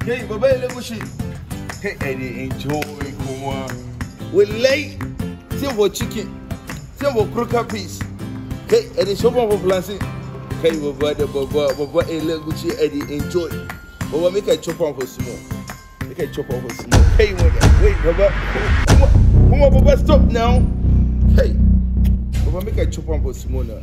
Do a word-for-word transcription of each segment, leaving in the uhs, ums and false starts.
Hey, Baba, let me see. Hey, Eddie, enjoy, come on. We lay, silver chicken, silver crocker piece. Hey, Eddie, shop for planting. Hey, Baba, the Baba, Baba, let me see, Eddie, enjoy. Baba, make a chop on for small. Make a chop on for small. Hey, wait, Baba. Come on, come on, Baba, stop now. Hey, Baba, make a chop on for small now.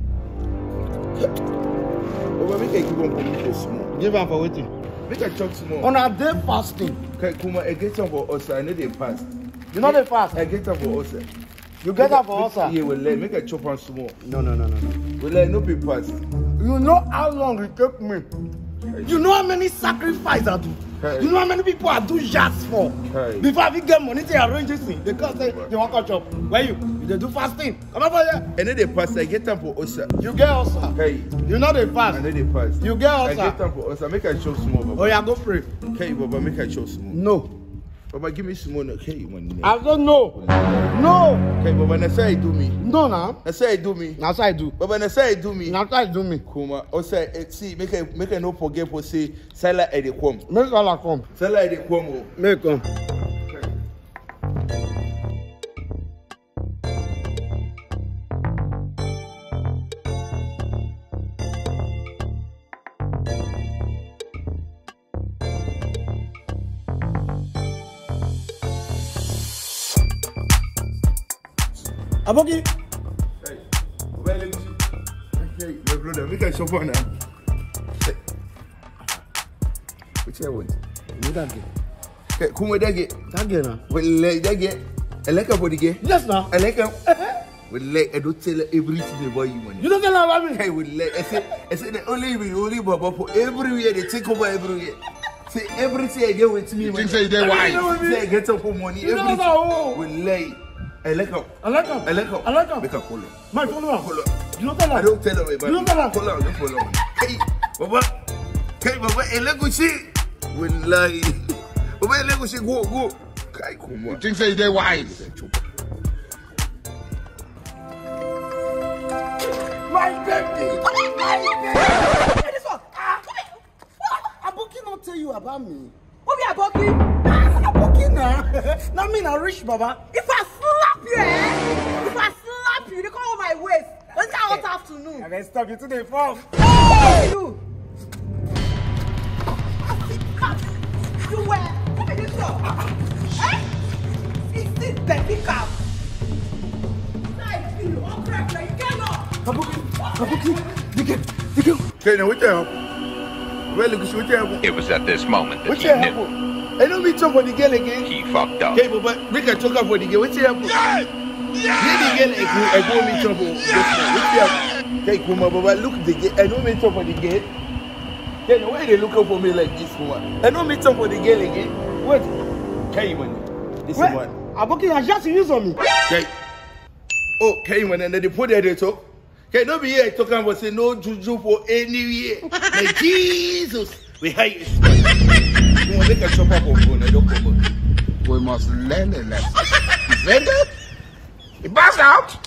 Baba, make a keep on for small. Give up for waiting. Make a chop small. On a day fasting. Okay, Kuma, I get some for us. I know they fast. You know they fast? I get some for us. You get up for us? Yeah, we'll let make a chop on small. No, no, no, no, no. We'll let no be fast. You know how long it took me. You know how many sacrifices I do. Hey. You know how many people I do just for. Hey. Before I get money to arrange this thing, because they, they want to chop. Where you? They do fasting. Come over here. And then they fast. I get them for us. You get us. Hey. You know they fast. And then they fast. You get us. I get them for us. Make a chop small. Baba. Oh yeah, go pray. Okay, Baba, make a chop small. No. Baba, give me small. Okay, one. I don't know. No. Okay, Baba, na say I do me. No, now. Na say I do me. Now say I do. Baba, na say I do me. Now say I do me. Kuma, also see, make a make a no forget for say Salah at the come. Make Salah come. Salah at the come. Make come. Aboki. Hey, well, let me see. Okay, my brother, make a shop on now. Which I want? You that get? Okay, come with that get. That get now. Well, like that get. I like a body get. Yes, now. I like a. Well, like I don't tell everything about you, man. You don't tell her about me. Hey, well, like I said, I said the only way, only Baba for everywhere they take over everywhere. Say everything I get with me, man. You say they why? Say I get up for money. You know that? Well, like. I like him. I like him. I like him. I like him. Make a follow. My follow him. Follow. You don't tell her. I don't tell her. You don't tell her. Follow. Don't follow. Hey, Baba. Hey, Baba. I like you see. Wallahi. Baba, I like you see. Go, go. Kai, come on. You think say they wise? My baby. My baby. This one. Ah, come here. What? Aboki not tell you about me. What be Aboki? Aboki now. Now me now rich, Baba. If I slap you, eh? If I slap you, they come over my waist. When's that hot afternoon? And then stop you to the phone. Hey, you! You were? Come in this door. Eh? It's this dirty cap. Nice, you all crack like you cannot. Aboki, Aboki, dig it, dig it. Okay, now what the hell? Well, look, what the hell? It was at this moment that What he the knew hell? I don't meet some for the girl again. he fucked up. Okay, Baba, make a talk for the girl. What's the hell? Yeah! Yeah! The girl, I go meet some for. What's the hell? Okay, Kuma, Baba, look the girl. I don't meet some for the girl. Then why they looking for me like this, Kuma? I don't meet some for the girl again. What? Okay, man. This Wait, one. Aboki has just used on me. Okay. Oh, okay, man, and then they put that they talk. Okay, don't be here talking about say no juju for anywhere. Like Jesus, we hate it. You want to make a chop up on phone, I don't come. We must learn a lesson. Is that it? It burst out.